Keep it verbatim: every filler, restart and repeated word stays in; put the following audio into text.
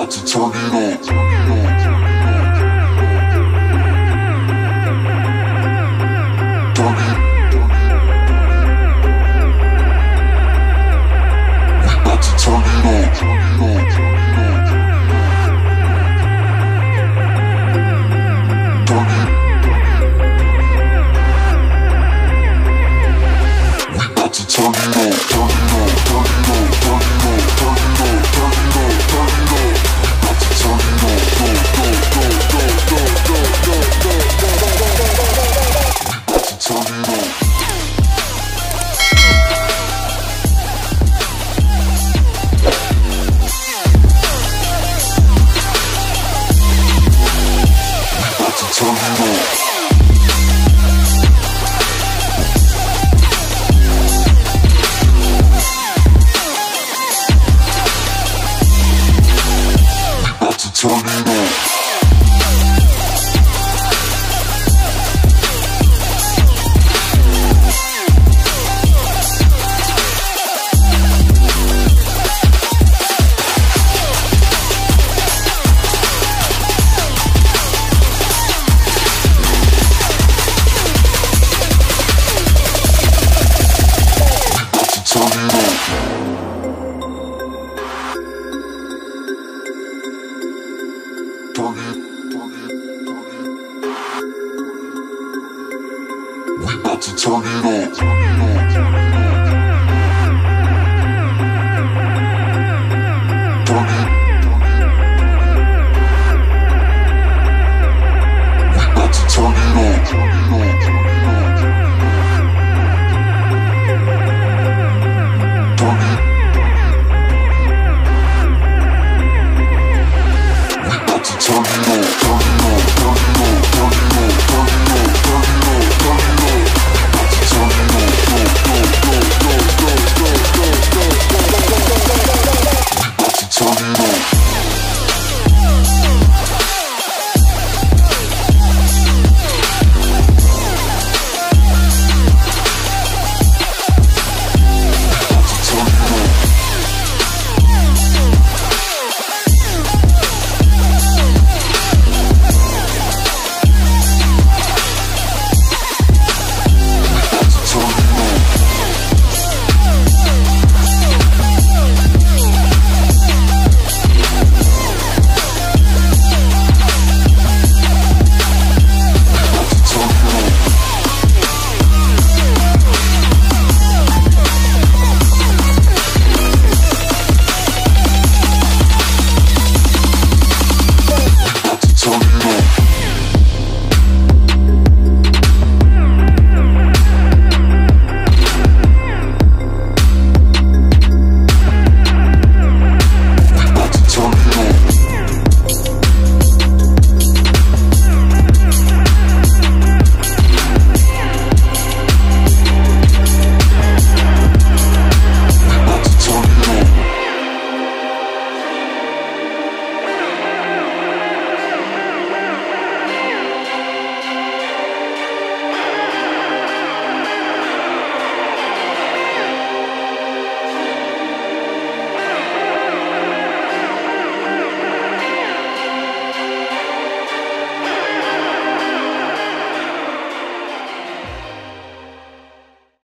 about to turn it on. Turn it. We about to turn it on. Turn it. We about to turn it on. Turn it on. Turn it on. Turn it on. Turn it on. Turn it on. Turn it on. We about to turn it on. Go, go, go, go, go, go, go, go, go, go, go, go. We about to turn it on. Turn it on. We about to turn it on. Turn it, turn it, turn it. We about to turn it on.